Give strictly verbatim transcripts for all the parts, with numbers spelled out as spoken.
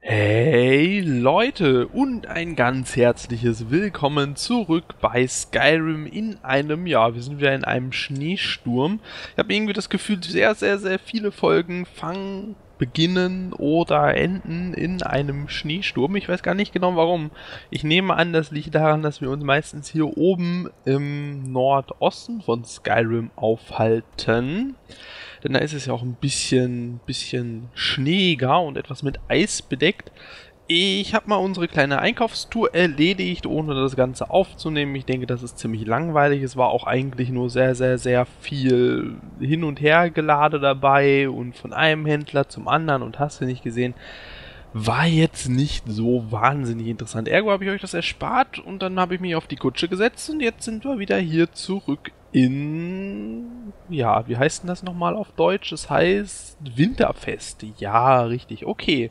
Hey Leute und ein ganz herzliches Willkommen zurück bei Skyrim in einem, ja, wir sind wieder in einem Schneesturm. Ich habe irgendwie das Gefühl, sehr, sehr, sehr viele Folgen fangen, beginnen oder enden in einem Schneesturm. Ich weiß gar nicht genau warum. Ich nehme an, das liegt daran, dass wir uns meistens hier oben im Nordosten von Skyrim aufhalten. Denn da ist es ja auch ein bisschen, bisschen schneeiger und etwas mit Eis bedeckt. Ich habe mal unsere kleine Einkaufstour erledigt, ohne das Ganze aufzunehmen. Ich denke, das ist ziemlich langweilig. Es war auch eigentlich nur sehr, sehr, sehr viel Hin- und Hergelade dabei und von einem Händler zum anderen und hast du nicht gesehen. War jetzt nicht so wahnsinnig interessant. Ergo habe ich euch das erspart und dann habe ich mich auf die Kutsche gesetzt und jetzt sind wir wieder hier zurück in... Ja, wie heißt denn das nochmal auf Deutsch? Es heißt Winterfest. Ja, richtig, okay.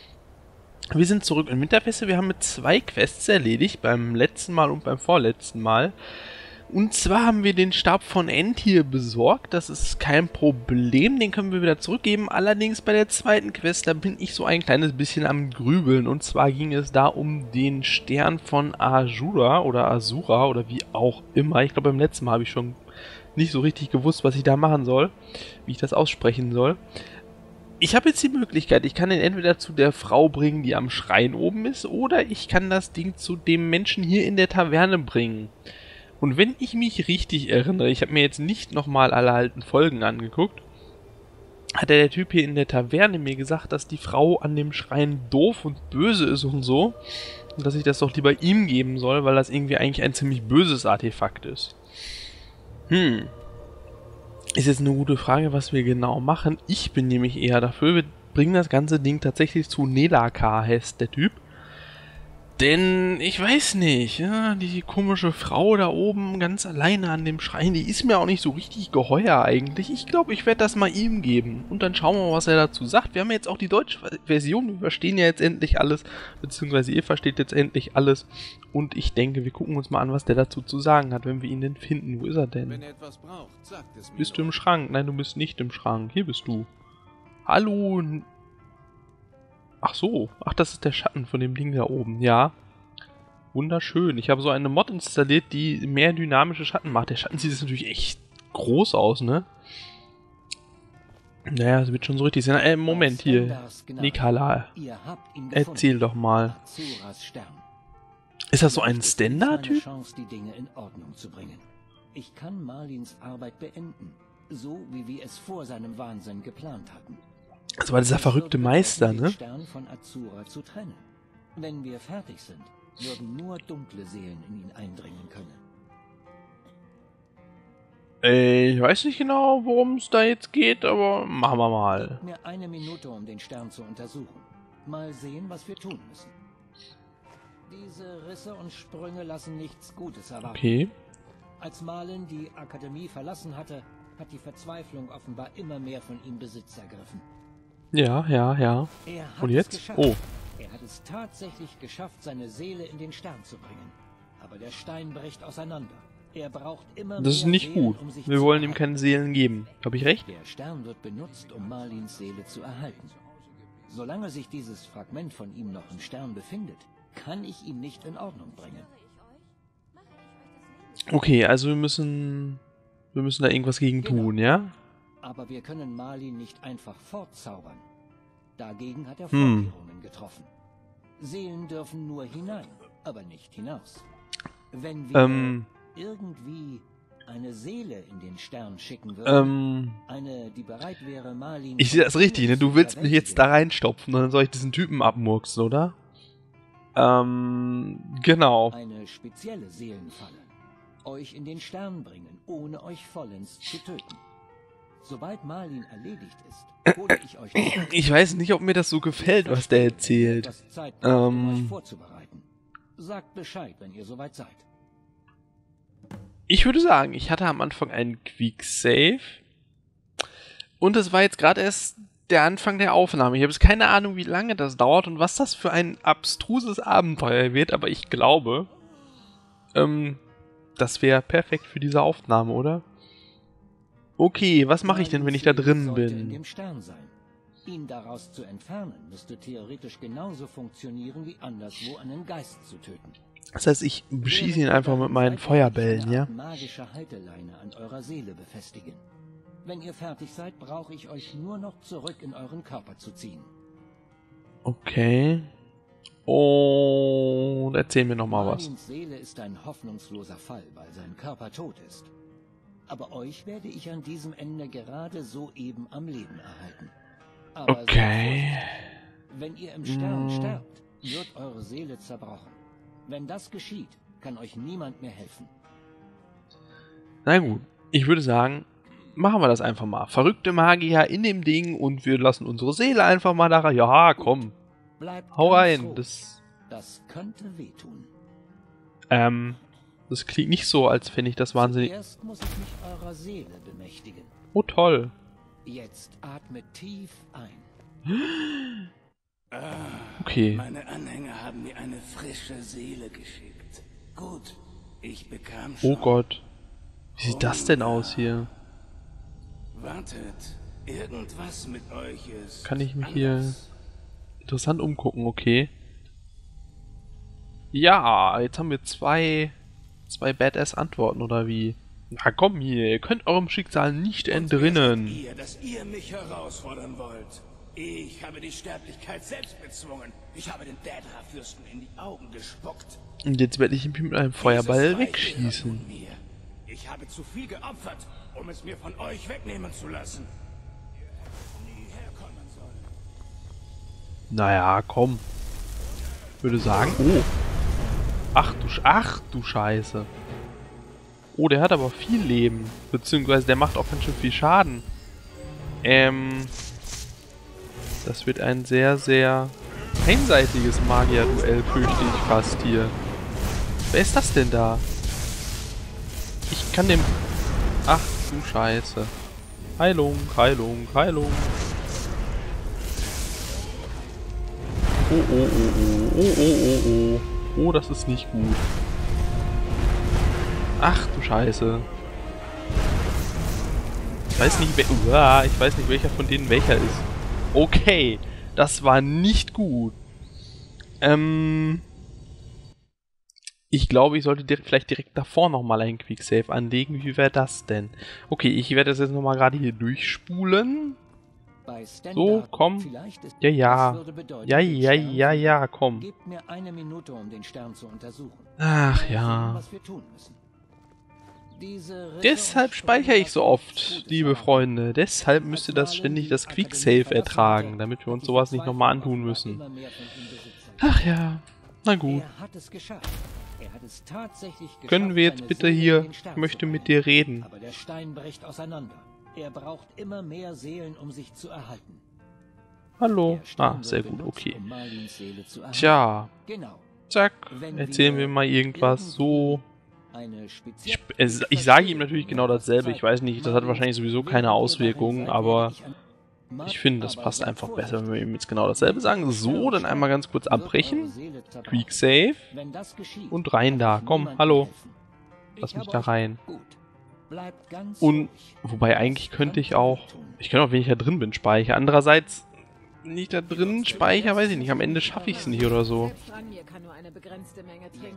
Wir sind zurück in Winterfeste. Wir haben mit zwei Quests erledigt, beim letzten Mal und beim vorletzten Mal. Und zwar haben wir den Stab von Entir besorgt, das ist kein Problem, den können wir wieder zurückgeben. Allerdings bei der zweiten Quest, da bin ich so ein kleines bisschen am Grübeln. Und zwar ging es da um den Stern von Azura oder Azura oder wie auch immer. Ich glaube beim letzten Mal habe ich schon nicht so richtig gewusst, was ich da machen soll, wie ich das aussprechen soll. Ich habe jetzt die Möglichkeit, ich kann den entweder zu der Frau bringen, die am Schrein oben ist, oder ich kann das Ding zu dem Menschen hier in der Taverne bringen. Und wenn ich mich richtig erinnere, ich habe mir jetzt nicht nochmal alle alten Folgen angeguckt, hat der Typ hier in der Taverne mir gesagt, dass die Frau an dem Schrein doof und böse ist und so. Und dass ich das doch lieber ihm geben soll, weil das irgendwie eigentlich ein ziemlich böses Artefakt ist. Hm. Ist jetzt eine gute Frage, was wir genau machen. Ich bin nämlich eher dafür, wir bringen das ganze Ding tatsächlich zu Nelakar, heißt der Typ. Denn, ich weiß nicht, ja, die komische Frau da oben ganz alleine an dem Schrein, die ist mir auch nicht so richtig geheuer eigentlich. Ich glaube, ich werde das mal ihm geben. Und dann schauen wir mal, was er dazu sagt. Wir haben jetzt auch die deutsche Version, wir verstehen ja jetzt endlich alles, beziehungsweise ihr versteht jetzt endlich alles. Und ich denke, wir gucken uns mal an, was der dazu zu sagen hat, wenn wir ihn denn finden. Wo ist er denn? Wenn ihr etwas braucht, sagt es mir. Bist du im Schrank? Nein, du bist nicht im Schrank. Hier bist du. Hallo. Ach so, ach, das ist der Schatten von dem Ding da oben, ja. Wunderschön. Ich habe so eine Mod installiert, die mehr dynamische Schatten macht. Der Schatten sieht jetzt natürlich echt groß aus, ne? Naja, es wird schon so richtig sein. Äh, Moment hier. Nikala, erzähl doch mal. Ist das so ein Standard-Typ? Ich kann Marlins Arbeit beenden, so wie wir es vor seinem Wahnsinn geplant hatten. Das war dieser verrückte Meister, ne? Stern von Azura zu trennen. Wenn wir fertig sind, würden nur dunkle Seelen in ihn eindringen können. Äh, ich weiß nicht genau, worum es da jetzt geht, aber machen wir mal. Gib mir eine Minute, um den Stern zu untersuchen. Mal sehen, was wir tun müssen. Diese Risse und Sprünge lassen nichts Gutes erwarten. Okay. Als Marlin die Akademie verlassen hatte, hat die Verzweiflung offenbar immer mehr von ihm Besitz ergriffen. Ja, ja, ja. Er hat Und es jetzt? geschafft. Oh. Er hat es tatsächlich geschafft, seine Seele in den Stern zu bringen. Aber der Stein bricht auseinander. Er braucht immer Das ist mehr nicht Seelen, gut. um sich Wir zu wollen ihm erhalten. keine Seelen geben. Habe ich recht? Der Stern wird benutzt, um Marlins Seele zu erhalten. Solange sich dieses Fragment von ihm noch im Stern befindet, kann ich ihn nicht in Ordnung bringen. Okay, also wir müssen... Wir müssen da irgendwas gegen tun, ja? Aber wir können Marlin nicht einfach fortzaubern. Dagegen hat er Hm. Vorkehrungen getroffen. Seelen dürfen nur hinein, aber nicht hinaus. Wenn wir Ähm... irgendwie eine Seele in den Stern schicken würden, Ähm... eine, die bereit wäre, Marlin... Ich sehe das richtig, ne? Du willst mich jetzt da reinstopfen und dann soll ich diesen Typen abmurksen, oder? Ähm... Genau. Eine spezielle Seelenfalle. Euch in den Stern bringen, ohne euch vollends zu töten. Sobald Marlin erledigt ist, hole ich euch... Ich weiß nicht, ob mir das so gefällt, was der erzählt. Etwas Zeit braucht, um Ähm... euch vorzubereiten. Sagt Bescheid, wenn ihr soweit seid. Ich würde sagen, ich hatte am Anfang einen Quick-Save. Und es war jetzt gerade erst der Anfang der Aufnahme. Ich habe jetzt keine Ahnung, wie lange das dauert und was das für ein abstruses Abenteuer wird, aber ich glaube, ähm, das wäre perfekt für diese Aufnahme, oder? Okay, was mache ich denn, wenn ich da drin Sollte in bin? dem Stern sein. Ihn daraus zu entfernen, müsste theoretisch genauso funktionieren, wie anderswo einen Geist zu töten. Das heißt, ich beschieße ihn einfach mit meinen Feuerbällen, ja? Magische Halteleine an eurer Seele befestigen. Wenn ihr fertig seid, brauche ich euch nur noch zurück in euren Körper zu ziehen. Okay. Und erzähl mir noch mal was. Marlins Seele ist ein hoffnungsloser Fall, weil sein Körper tot ist. Aber euch werde ich an diesem Ende gerade soeben am Leben erhalten. Aber okay. Wenn ihr im Stern mm. sterbt, wird eure Seele zerbrochen. Wenn das geschieht, kann euch niemand mehr helfen. Na gut, ich würde sagen, machen wir das einfach mal. Verrückte Magier in dem Ding und wir lassen unsere Seele einfach mal da rein. Ja, komm. Bleibt Hau ganz rein. ruhig. Das, Das könnte wehtun. ähm, das klingt nicht so, als wenn ich das wahnsinnig... Zuerst muss ich mich eurer Seele bemächtigen. Oh, toll. Jetzt atmet tief ein. Okay. Meine Anhänger haben mir eine frische Seele geschickt. Gut, ich bekam schon. Oh Gott. Wie sieht das denn aus hier? Wartet, irgendwas mit euch ist Kann ich mich hier anders. interessant umgucken, okay. Ja, jetzt haben wir zwei, zwei Badass-Antworten, oder wie? Na komm hier, ihr könnt eurem Schicksal nicht Und entrinnen. wer seid ihr, dass ihr mich herausfordern wollt? Ich habe die Sterblichkeit selbst bezwungen. Ich habe den Daedra-Fürsten in die Augen gespuckt. Und jetzt werde ich ihn mit einem Feuerball Dieses Reich wegschießen. gehört nun mir. Ich habe zu viel geopfert, um es mir von euch wegnehmen zu lassen. Ihr hättet nie herkommen sollen. Naja, komm. Ich würde sagen, oh. Ach du, Sch- ach du Scheiße. Oh, der hat aber viel Leben. Beziehungsweise der macht auch ganz schön viel Schaden. Ähm... Das wird ein sehr, sehr einseitiges Magier-Duell, fürchte ich fast hier. Wer ist das denn da? Ich kann dem... Ach du Scheiße. Heilung, Heilung, Heilung. Oh, oh, oh, oh, oh, oh, oh, oh. Oh, das ist nicht gut. Ach du Scheiße. Ich weiß nicht, wer... Uah, ich weiß nicht, welcher von denen welcher ist. Okay, das war nicht gut. Ähm, ich glaube, ich sollte direkt, vielleicht direkt davor nochmal einen Quicksave anlegen. Wie wäre das denn? Okay, ich werde das jetzt nochmal gerade hier durchspulen. Bei Standard So, komm. vielleicht ist- Ja, ja. das würde bedeuten, Ja, den ja, Stern ja, zu- ja, komm. Gebt mir eine Minute, um den Stern zu untersuchen. Ach Mal sehen, ja. was wir tun müssen. Diese Ritter Deshalb und speichere ich so Streuner oft, nichts Gutes liebe erwarten. Freunde. Deshalb müsst ihr das ständig das Quicksave ertragen, damit wir uns sowas nicht nochmal antun müssen. Ach ja, na gut. Er hat es geschafft. Er hat es tatsächlich geschafft, Können wir jetzt seine bitte Seele hier, in den Stern ich möchte zu mit bringen. dir reden. Aber der Stein bricht auseinander. Er braucht immer mehr Seelen, um sich zu erhalten. Hallo. Der Stein Ah, wird sehr gut, benutzt, okay. um Marlins Seele zu erhalten. Tja, Genau. zack. Wenn Erzählen wir mal irgendwas so... Eine Ich, spezielle es, ich sage ihm natürlich genau dasselbe. Ich weiß nicht, das hat wahrscheinlich sowieso keine Auswirkungen, aber ich finde, das passt einfach besser, wenn wir ihm jetzt genau dasselbe sagen. So, dann einmal ganz kurz abbrechen. Quick Save. Und rein da. Komm, hallo. Lass mich da rein. Und, wobei eigentlich könnte ich auch, ich könnte auch, wenn ich da drin bin, speichern. Andererseits, wenn ich da drin speichere, weiß ich nicht, am Ende schaffe ich es nicht oder so. Selbst Ranmir kann nur eine begrenzte Menge trinken.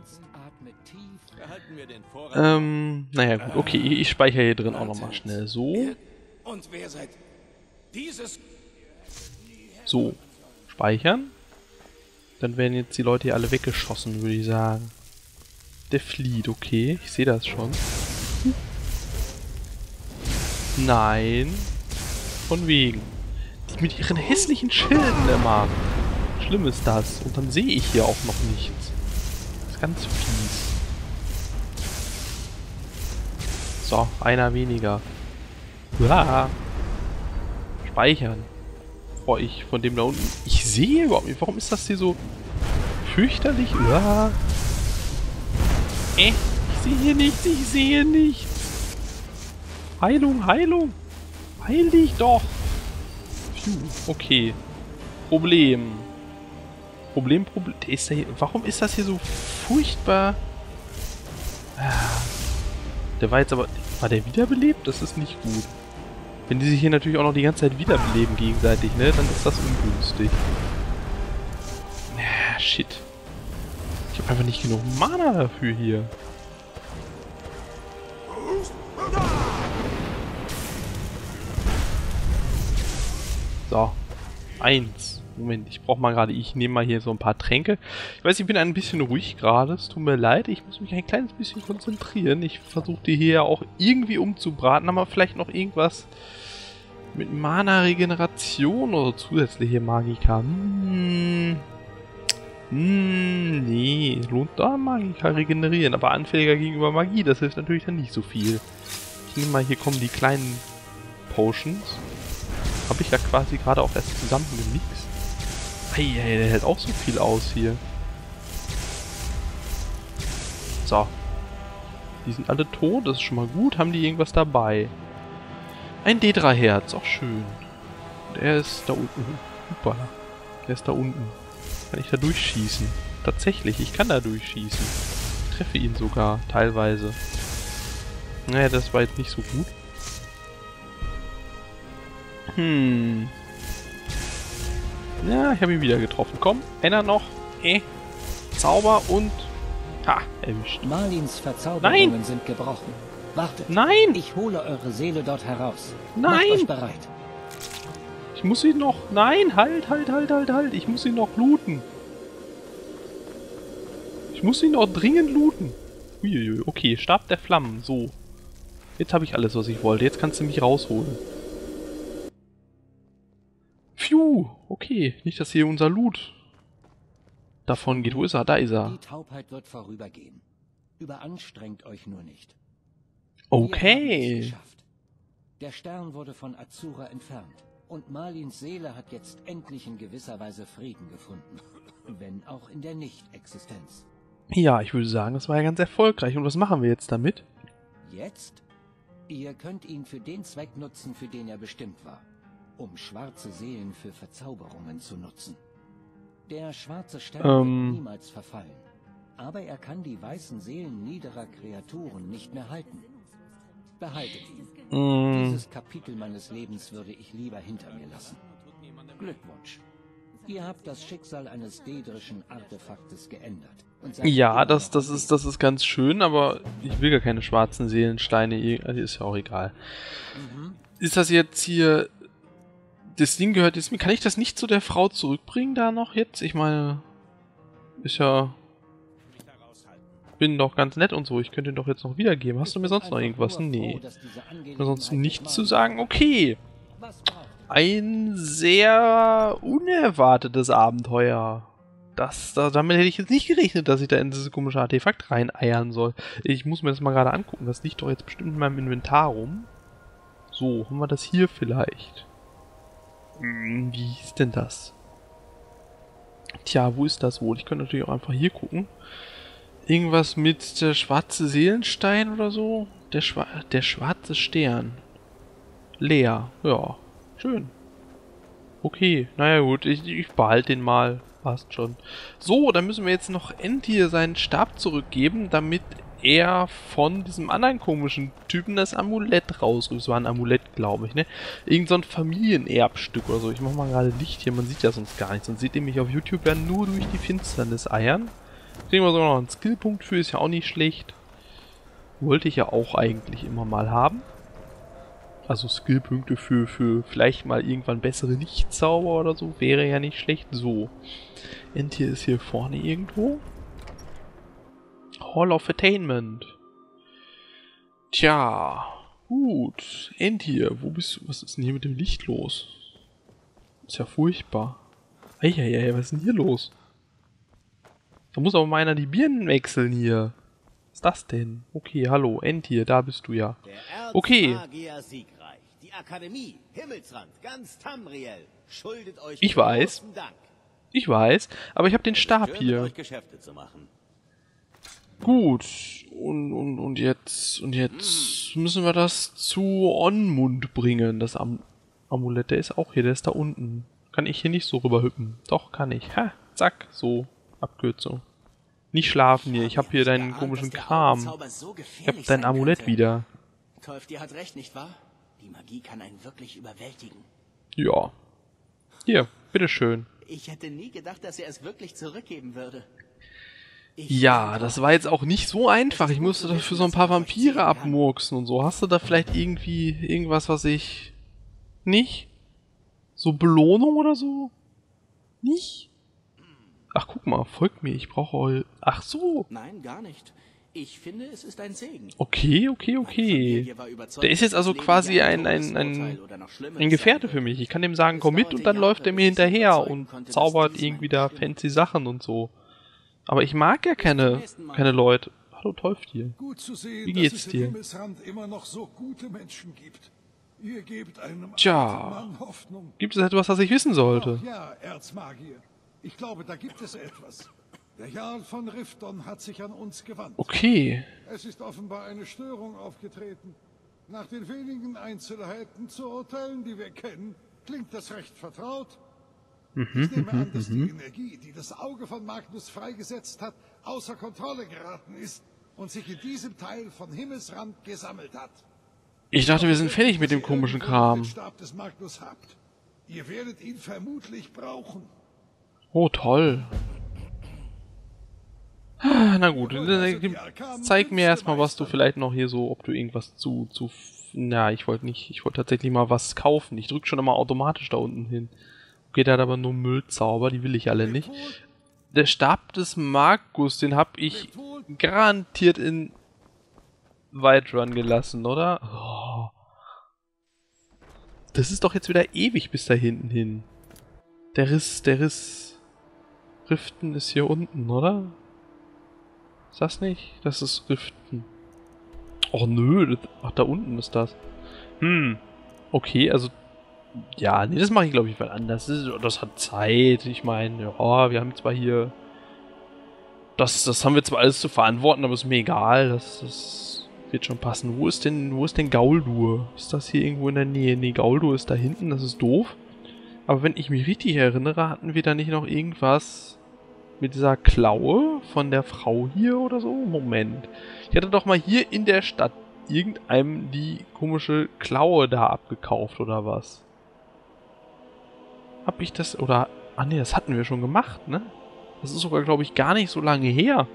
Ähm, naja gut, okay, ich, ich speichere hier drin auch nochmal schnell. So, Und wer seid dieses? so, speichern. Dann werden jetzt die Leute hier alle weggeschossen, würde ich sagen. Der flieht, okay, ich sehe das schon. Nein. Von wegen. Die mit ihren hässlichen Schilden immer. Schlimm ist das. Und dann sehe ich hier auch noch nichts. Das ist ganz fies. So, einer weniger. Uah. Speichern. Bevor ich von dem da unten... Ich sehe überhaupt nicht. Warum ist das hier so fürchterlich? Uah. Äh, ich sehe nichts. Ich sehe nichts. Heilung, Heilung. Heil dich doch. Phew, okay. Problem. Problem, Problem. Der ist da hier, warum ist das hier so furchtbar? Ah. Der war jetzt aber... War der wiederbelebt? Das ist nicht gut. Wenn die sich hier natürlich auch noch die ganze Zeit wiederbeleben gegenseitig, ne, dann ist das ungünstig. Ja, shit. Ich habe einfach nicht genug Mana dafür hier. So. Eins. Moment, ich brauche mal gerade, ich nehme mal hier so ein paar Tränke. Ich weiß, ich bin ein bisschen ruhig gerade, es tut mir leid, ich muss mich ein kleines bisschen konzentrieren. Ich versuche die hier auch irgendwie umzubraten, aber vielleicht noch irgendwas mit Mana-Regeneration oder zusätzliche Magika. Hm. Hm, nee, lohnt da Magika regenerieren, aber anfälliger gegenüber Magie, das hilft natürlich dann nicht so viel. Ich nehme mal, hier kommen die kleinen Potions. Habe ich ja quasi gerade auch erst zusammengemixt. Hey, hey, der hält auch so viel aus hier. So. Die sind alle tot, das ist schon mal gut. Haben die irgendwas dabei? Ein D drei Herz, auch schön. Und er ist da unten. Hoppala. Der ist da unten. Kann ich da durchschießen? Tatsächlich, ich kann da durchschießen. Ich treffe ihn sogar, teilweise. Naja, das war jetzt nicht so gut. Hm. Ja, ich habe ihn wieder getroffen. Komm, einer noch. Eh. Zauber und... Ha, erwischt. Marlins Verzauberungen Nein. sind gebrochen. Wartet. Nein! Ich hole eure Seele dort heraus. Nein! Macht euch bereit. Ich muss ihn noch... Nein, halt, halt, halt, halt, halt. Ich muss ihn noch looten. Ich muss ihn noch dringend looten. Uiuiui, okay, Stab der Flammen. So. Jetzt habe ich alles, was ich wollte. Jetzt kannst du mich rausholen. Phew, okay. Nicht, dass hier unser Loot davon geht. Wo ist er? Da ist er. Die Taubheit wird vorübergehen. Überanstrengt euch nur nicht. Wir Okay. haben es geschafft. Der Stern wurde von Azura entfernt. Und Marlins Seele hat jetzt endlich in gewisser Weise Frieden gefunden. Wenn auch in der Nicht-Existenz. Ja, ich würde sagen, das war ja ganz erfolgreich. Und was machen wir jetzt damit? Jetzt? Ihr könnt ihn für den Zweck nutzen, für den er bestimmt war. Um schwarze Seelen für Verzauberungen zu nutzen. Der schwarze Stern Ähm. wird niemals verfallen. Aber er kann die weißen Seelen niederer Kreaturen nicht mehr halten. Behaltet ihn. Mm, Dieses Kapitel meines Lebens würde ich lieber hinter mir lassen. Glückwunsch. Ihr habt das Schicksal eines daedrischen Artefaktes geändert. Und seid ja, immer das, noch das, am ist, das ist ganz schön, aber ich will gar keine schwarzen Seelensteine. Ist ja auch egal. Mhm. Ist das jetzt hier... Das Ding gehört jetzt mir. Kann ich das nicht zu der Frau zurückbringen da noch jetzt? Ich meine... Ist ja... Bin doch ganz nett und so. Ich könnte ihn doch jetzt noch wiedergeben. Hast du mir sonst noch irgendwas? Nee. Ansonsten nichts zu sagen. Okay. Ein sehr unerwartetes Abenteuer. Das, da, damit hätte ich jetzt nicht gerechnet, dass ich da in dieses komische Artefakt reineiern soll. Ich muss mir das mal gerade angucken. Das liegt doch jetzt bestimmt in meinem Inventar rum. So, haben wir das hier vielleicht? Hm, wie hieß denn das? Tja, wo ist das wohl? Ich könnte natürlich auch einfach hier gucken. Irgendwas mit der schwarze Seelenstein oder so? Der, Schwa der schwarze Stern. Leer. Ja, schön. Okay, naja gut, ich, ich behalte den mal. Passt schon. So, dann müssen wir jetzt noch Entir seinen Stab zurückgeben, damit er von diesem anderen komischen Typen das Amulett rausrührt. Das war ein Amulett, glaube ich, ne? Irgend so ein Familienerbstück oder so. Ich mach mal gerade Licht hier, man sieht ja sonst gar nichts. Sonst seht ihr mich auf YouTube ja nur durch die Finsternis eiern. Kriegen wir sogar noch einen Skillpunkt für, ist ja auch nicht schlecht. Wollte ich ja auch eigentlich immer mal haben. Also Skillpunkte für, für vielleicht mal irgendwann bessere Lichtzauber oder so, wäre ja nicht schlecht. So. Entir ist hier vorne irgendwo. Hall of Attainment. Tja. Gut. Entir, wo bist du? Was ist denn hier mit dem Licht los? Ist ja furchtbar. Eieiei, was ist denn hier los? Da muss aber mal einer die Birnen wechseln hier. Was ist das denn? Okay, hallo, Entir, da bist du ja. Okay. Erzmagier siegreich. Die Akademie, Himmelsrand, ganz Tamriel, schuldet euch Ich weiß. großen Dank. Ich weiß, aber ich habe den Stab Schön, mit hier. euch Geschäfte zu machen. Gut. Und, und, und jetzt, und jetzt müssen wir das zu Onmund bringen, das Am Amulett. Der ist auch hier, der ist da unten. Kann ich hier nicht so rüberhüppen? Doch, kann ich. Ha, zack, so. Abkürzung. Nicht schlafen hier, ich hab hier deinen Geahnt, komischen dass der Kram. Augenzauber so Ich hab gefährlich dein sein Amulett könnte. wieder. Tolf, dir hat recht, nicht wahr? Die Magie kann einen wirklich überwältigen. Ja. Hier, bitteschön. Ich hätte nie gedacht, dass er es wirklich zurückgeben würde. Ich Ja, das war jetzt auch nicht so einfach. Ich musste dafür so ein paar Vampire abmurksen und so. Hast du da vielleicht irgendwie irgendwas, was ich... Nicht? So Belohnung oder so? Nicht? Ach, guck mal, folgt mir. Ich brauche eu... Ach so. Nein, gar nicht. Ich finde, es ist ein Segen. Okay, okay, okay. Der ist jetzt also quasi ein, ein, ein, ein Gefährte für mich. Ich kann dem sagen, komm mit, und dann läuft er mir hinterher und zaubert irgendwie da fancy Sachen und so. Aber ich mag ja keine, keine Leute. Hallo Teufel. Gut zu sehen, Wie geht's dass es dir? in Himmelsrand immer noch so gute Menschen gibt. Ihr gebt einem Tja. alten Mann Hoffnung. Gibt es etwas, was ich wissen sollte? Ach ja, Erzmagier. Ich glaube, da gibt es etwas. Der Jarl von Rifton hat sich an uns gewandt. Okay. Es ist offenbar eine Störung aufgetreten. Nach den wenigen Einzelheiten zu urteilen, die wir kennen, klingt das recht vertraut. Ich nehme an, dass die Energie, die das Auge von Magnus freigesetzt hat, außer Kontrolle geraten ist und sich in diesem Teil von Himmelsrand gesammelt hat. Ich dachte, wir sind fertig mit dem komischen Kram. Den Stab des Magnus habt. Ihr werdet ihn vermutlich brauchen. Oh, toll. Na gut, dann zeig mir erstmal, was du vielleicht noch hier so, ob du irgendwas zu, zu, na, ich wollte nicht, ich wollte tatsächlich mal was kaufen. Ich drück schon immer automatisch da unten hin. Okay, der hat aber nur Müllzauber, die will ich alle nicht. Der Stab des Magus, den hab ich garantiert in Whiterun gelassen, oder? Oh. Das ist doch jetzt wieder ewig bis da hinten hin. Der Riss, der Riss. Riften ist hier unten, oder? Ist das nicht? Das ist Riften. Oh nö, das, ach, da unten ist das. Hm. Okay, also... Ja, nee, das mache ich glaube ich mal anders. Das, ist, das hat Zeit. Ich meine, ja, wir haben zwar hier... Das, das haben wir zwar alles zu verantworten, aber ist mir egal. Das, das wird schon passen. Wo ist denn, wo ist denn Gauldur? Ist das hier irgendwo in der Nähe? Nee, Gauldur ist da hinten, das ist doof. Aber wenn ich mich richtig erinnere, hatten wir da nicht noch irgendwas... Mit dieser Klaue von der Frau hier oder so? Moment. Ich hatte doch mal hier in der Stadt irgendeinem die komische Klaue da abgekauft oder was? Hab ich das... Oder... Ah ne, das hatten wir schon gemacht, ne? Das ist sogar, glaube ich, gar nicht so lange her.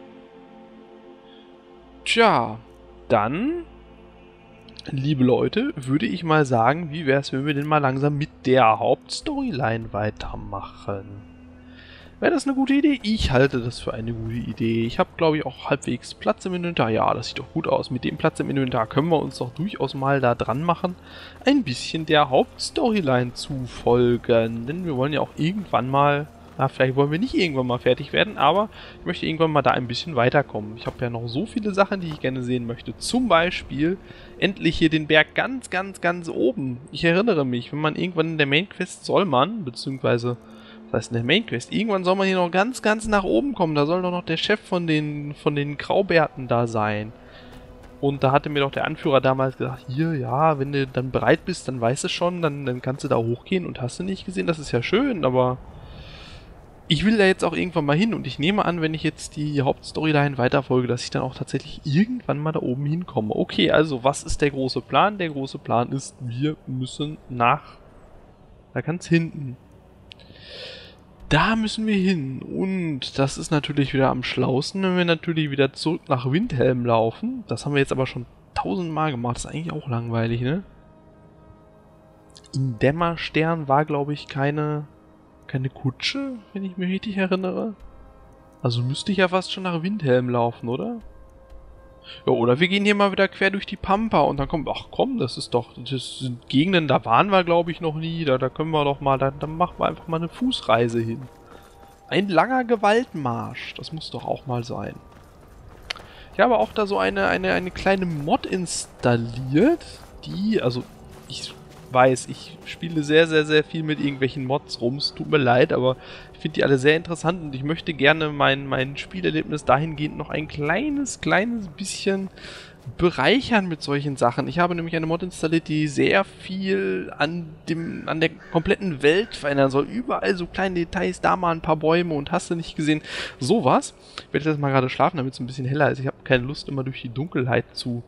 Tja, dann... Liebe Leute, würde ich mal sagen, wie wäre es, wenn wir denn mal langsam mit der Hauptstoryline weitermachen? Wäre das eine gute Idee? Ich halte das für eine gute Idee. Ich habe, glaube ich, auch halbwegs Platz im Inventar. Ja, das sieht doch gut aus. Mit dem Platz im Inventar können wir uns doch durchaus mal da dran machen, ein bisschen der Hauptstoryline zu folgen. Denn wir wollen ja auch irgendwann mal... Na, vielleicht wollen wir nicht irgendwann mal fertig werden, aber ich möchte irgendwann mal da ein bisschen weiterkommen. Ich habe ja noch so viele Sachen, die ich gerne sehen möchte. Zum Beispiel endlich hier den Berg ganz, ganz, ganz oben. Ich erinnere mich, wenn man irgendwann in der Mainquest soll man, beziehungsweise... Das heißt, in der Mainquest. Irgendwann soll man hier noch ganz, ganz nach oben kommen. Da soll doch noch der Chef von den, von den Graubärten da sein. Und da hatte mir doch der Anführer damals gesagt, hier, ja, wenn du dann bereit bist, dann weißt du schon, dann, dann kannst du da hochgehen und hast du nicht gesehen. Das ist ja schön, aber ich will da jetzt auch irgendwann mal hin. Und ich nehme an, wenn ich jetzt die Hauptstoryline weiterfolge, dass ich dann auch tatsächlich irgendwann mal da oben hinkomme. Okay, also was ist der große Plan? Der große Plan ist, wir müssen nach... Da ganz hinten... Da müssen wir hin. Und das ist natürlich wieder am schlausten, wenn wir natürlich wieder zurück nach Windhelm laufen. Das haben wir jetzt aber schon tausendmal gemacht. Das ist eigentlich auch langweilig, ne? In Dämmerstern war, glaube ich, keine, keine Kutsche, wenn ich mich richtig erinnere. Also müsste ich ja fast schon nach Windhelm laufen, oder? Ja, oder wir gehen hier mal wieder quer durch die Pampa und dann kommt, ach komm, das ist doch, das sind Gegenden, da waren wir glaube ich noch nie, da, da können wir doch mal, da, dann machen wir einfach mal eine Fußreise hin. Ein langer Gewaltmarsch, das muss doch auch mal sein. Ich habe auch da so eine, eine, eine kleine Mod installiert, die, also ich weiß, ich spiele sehr, sehr, sehr viel mit irgendwelchen Mods rum, es tut mir leid, aber ich finde die alle sehr interessant und ich möchte gerne mein, mein Spielerlebnis dahingehend noch ein kleines, kleines bisschen bereichern mit solchen Sachen. Ich habe nämlich eine Mod installiert, die sehr viel an dem, an der kompletten Welt verändern soll. Überall so kleine Details, da mal ein paar Bäume und hast du nicht gesehen. Sowas. Ich werde jetzt mal gerade schlafen, damit es ein bisschen heller ist. Ich habe keine Lust, immer durch die Dunkelheit zu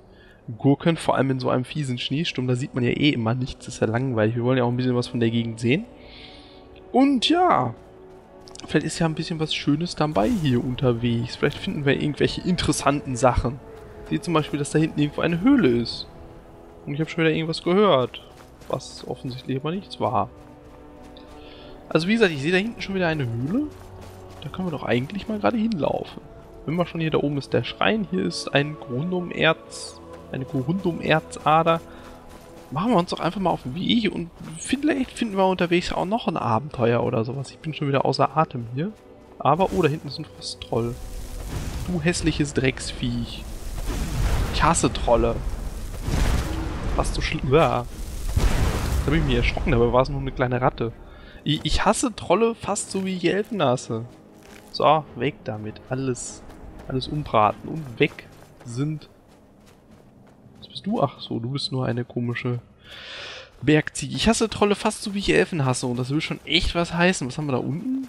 Gurken, vor allem in so einem fiesen Schneesturm, da sieht man ja eh immer nichts, das ist ja langweilig. Wir wollen ja auch ein bisschen was von der Gegend sehen. Und ja, vielleicht ist ja ein bisschen was Schönes dabei hier unterwegs. Vielleicht finden wir irgendwelche interessanten Sachen. Ich sehe zum Beispiel, dass da hinten irgendwo eine Höhle ist. Und ich habe schon wieder irgendwas gehört, was offensichtlich aber nichts war. Also wie gesagt, ich sehe da hinten schon wieder eine Höhle. Da können wir doch eigentlich mal gerade hinlaufen. Wenn wir schon hier, da oben ist der Schrein, hier ist ein Grundum-Erz, eine Grundum-Erzader. Machen wir uns doch einfach mal auf den Weg und vielleicht finden wir unterwegs auch noch ein Abenteuer oder sowas. Ich bin schon wieder außer Atem hier. Aber, oh, da hinten ist ein Frosttroll. Du hässliches Drecksviech. Ich hasse Trolle. Was so schlimm war. Da habe ich mich erschrocken, dabei war es nur eine kleine Ratte. Ich, ich hasse Trolle fast so wie ich Elfen hasse. So, weg damit. Alles, alles umbraten und weg sind. Was bist du? Ach so, du bist nur eine komische Bergziege. Ich hasse Trolle fast so wie ich Elfen hasse und das will schon echt was heißen. Was haben wir da unten?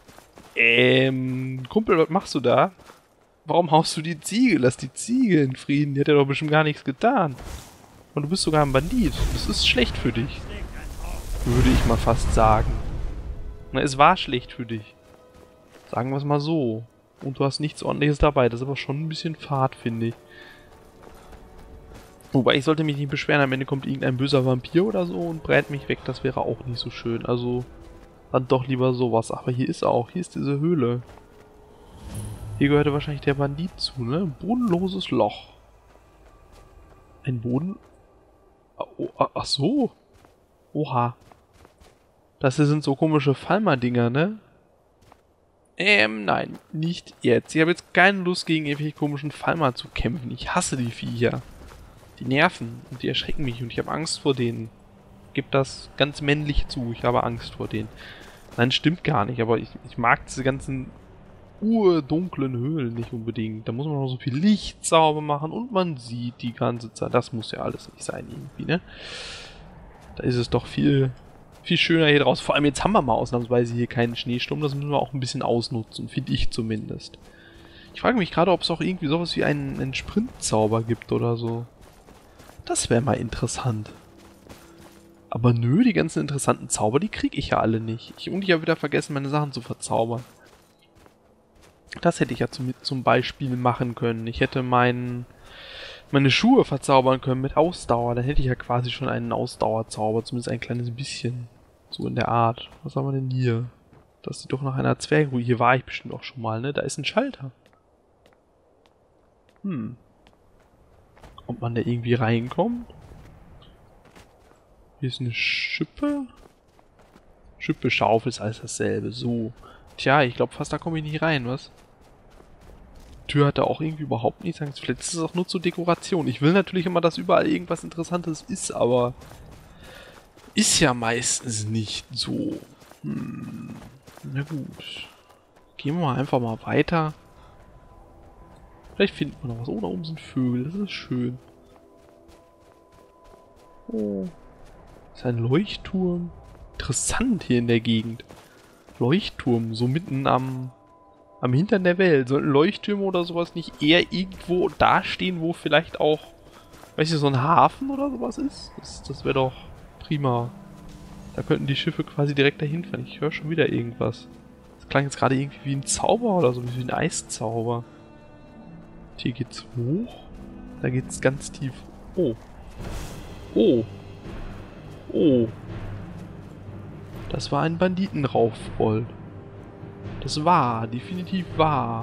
Ähm, Kumpel, was machst du da? Warum haust du die Ziege? Lass die Ziege in Frieden. Die hat ja doch bestimmt gar nichts getan. Und du bist sogar ein Bandit. Das ist schlecht für dich. Würde ich mal fast sagen. Na, es war schlecht für dich. Sagen wir es mal so. Und du hast nichts Ordentliches dabei. Das ist aber schon ein bisschen fad, finde ich. Wobei, ich sollte mich nicht beschweren. Am Ende kommt irgendein böser Vampir oder so und brät mich weg. Das wäre auch nicht so schön. Also, dann doch lieber sowas. Aber hier ist auch. Hier ist diese Höhle. Hier gehörte wahrscheinlich der Bandit zu, ne? Bodenloses Loch. Ein Boden... Oh, ach so. Oha. Das hier sind so komische Falmer-Dinger, ne? Ähm, nein, nicht jetzt. Ich habe jetzt keine Lust, gegen irgendwelche komischen Falmer zu kämpfen. Ich hasse die Viecher. Die nerven und die erschrecken mich und ich habe Angst vor denen. Gib das ganz männlich zu, ich habe Angst vor denen. Nein, stimmt gar nicht, aber ich, ich mag diese ganzen urdunklen Höhlen nicht unbedingt. Da muss man noch so viel Licht sauber machen und man sieht die ganze Zeit. Das muss ja alles nicht sein irgendwie, ne? Da ist es doch viel... viel schöner hier draus. Vor allem jetzt haben wir mal ausnahmsweise hier keinen Schneesturm. Das müssen wir auch ein bisschen ausnutzen. Finde ich zumindest. Ich frage mich gerade, ob es auch irgendwie sowas wie einen, einen Sprintzauber gibt oder so. Das wäre mal interessant. Aber nö, die ganzen interessanten Zauber, die kriege ich ja alle nicht. Ich, und ich habe wieder vergessen, meine Sachen zu verzaubern. Das hätte ich ja zum, zum Beispiel machen können. Ich hätte mein, meine Schuhe verzaubern können mit Ausdauer. Dann hätte ich ja quasi schon einen Ausdauerzauber. Zumindest ein kleines bisschen. So in der Art. Was haben wir denn hier? Das sieht doch nach einer Zwergruhe. Hier war ich bestimmt auch schon mal, ne? Da ist ein Schalter. Hm. Ob man da irgendwie reinkommt? Hier ist eine Schippe. Schippe, Schaufel ist alles dasselbe. So. Tja, ich glaube fast da komme ich nicht rein, was? Die Tür hat da auch irgendwie überhaupt nichts. Vielleicht ist es auch nur zur Dekoration. Ich will natürlich immer, dass überall irgendwas Interessantes ist, aber... ist ja meistens nicht so. Hm. Na gut. Gehen wir mal einfach mal weiter. Vielleicht finden wir noch was. Oh, da oben sind Vögel. Das ist schön. Oh. Das ist ein Leuchtturm. Interessant hier in der Gegend. Leuchtturm. So mitten am... am Hintern der Welt. Sollten Leuchttürme oder sowas nicht eher irgendwo dastehen, wo vielleicht auch... weißt du, so ein Hafen oder sowas ist? Das, das wäre doch... prima. Da könnten die Schiffe quasi direkt dahin fahren. Ich höre schon wieder irgendwas. Das klang jetzt gerade irgendwie wie ein Zauber oder so, wie ein Eiszauber. Hier geht's hoch. Da geht's ganz tief. Oh. Oh. Oh. Das war ein Banditenraufbold. Das war, definitiv war.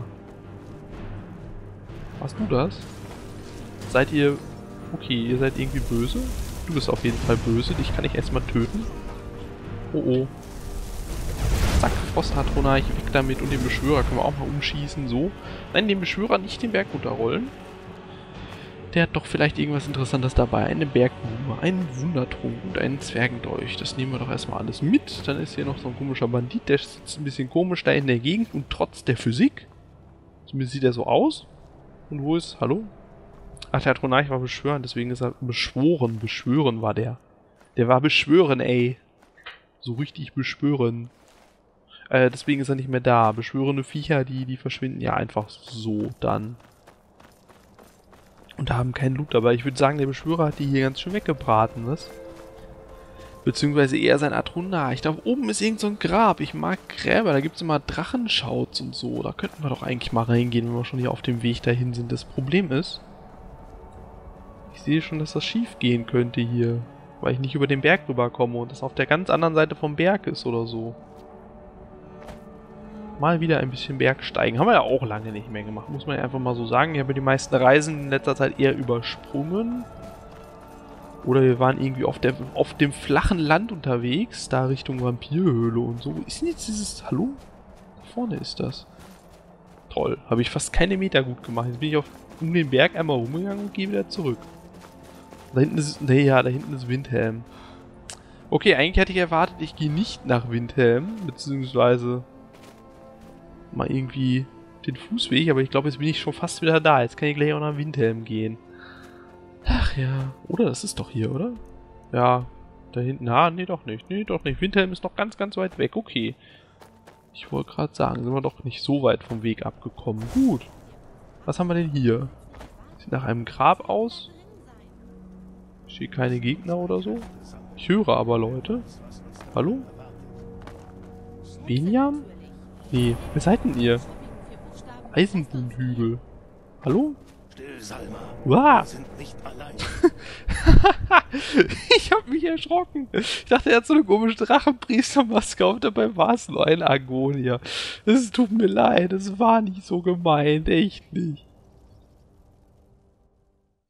Warst du das? Seid ihr... okay, ihr seid irgendwie böse? Du bist auf jeden Fall böse, dich kann ich erstmal töten. Oh oh. Zack, Frosthatronach, weg damit und den Beschwörer können wir auch mal umschießen, so. Nein, den Beschwörer nicht den Berg runterrollen. Der hat doch vielleicht irgendwas Interessantes dabei. Eine Bergblume, einen Wundertrunk und einen Zwergendolch. Das nehmen wir doch erstmal alles mit. Dann ist hier noch so ein komischer Bandit, der sitzt ein bisschen komisch da in der Gegend und trotz der Physik. Zumindest sieht er so aus. Und wo ist... hallo? Ach, der Hatronach war beschwören, deswegen ist er beschworen. Beschwören war der. Der war beschwören, ey. So richtig beschwören. Äh, deswegen ist er nicht mehr da. Beschwörende Viecher, die, die verschwinden ja einfach so dann. Und haben keinen Loot dabei. Ich würde sagen, der Beschwörer hat die hier ganz schön weggebraten, was? Beziehungsweise eher sein Atrunar. Ich glaube, oben ist irgend so ein Grab. Ich mag Gräber. Da gibt es immer Drachenschauts und so. Da könnten wir doch eigentlich mal reingehen, wenn wir schon hier auf dem Weg dahin sind. Das Problem ist, ich sehe schon, dass das schief gehen könnte hier. Weil ich nicht über den Berg rüberkomme und das auf der ganz anderen Seite vom Berg ist oder so. Mal wieder ein bisschen Bergsteigen. Haben wir ja auch lange nicht mehr gemacht, muss man ja einfach mal so sagen. Ich habe die meisten Reisen in letzter Zeit eher übersprungen. Oder wir waren irgendwie auf, der, auf dem flachen Land unterwegs, da Richtung Vampirhöhle und so. Ist denn jetzt dieses... Hallo? Da vorne ist das. Toll, habe ich fast keine Meter gut gemacht. Jetzt bin ich auf, um den Berg einmal rumgegangen und gehe wieder zurück. Da hinten ist... Nee, ja, da hinten ist Windhelm. Okay, eigentlich hätte ich erwartet, ich gehe nicht nach Windhelm, beziehungsweise mal irgendwie den Fußweg, aber ich glaube, jetzt bin ich schon fast wieder da. Jetzt kann ich gleich auch nach Windhelm gehen. Ach ja. Oder? Das ist doch hier, oder? Ja. Da hinten. Ah, nee, doch nicht. Nee, doch nicht. Windhelm ist noch ganz, ganz weit weg. Okay. Ich wollte gerade sagen, sind wir doch nicht so weit vom Weg abgekommen. Gut. Was haben wir denn hier? Sieht nach einem Grab aus. Steht keine Gegner oder so. Ich höre aber Leute. Hallo? Benjam? Nee, wer seid denn ihr? Eisenbuhnhügel. Hallo? Still, Salma. Wow. Wir sind nicht allein. Ich hab mich erschrocken. Ich dachte, er hat so eine komische Drachenpriestermaske auf, dabei war es nur ein Argonier. Es tut mir leid, es war nicht so gemeint, echt nicht.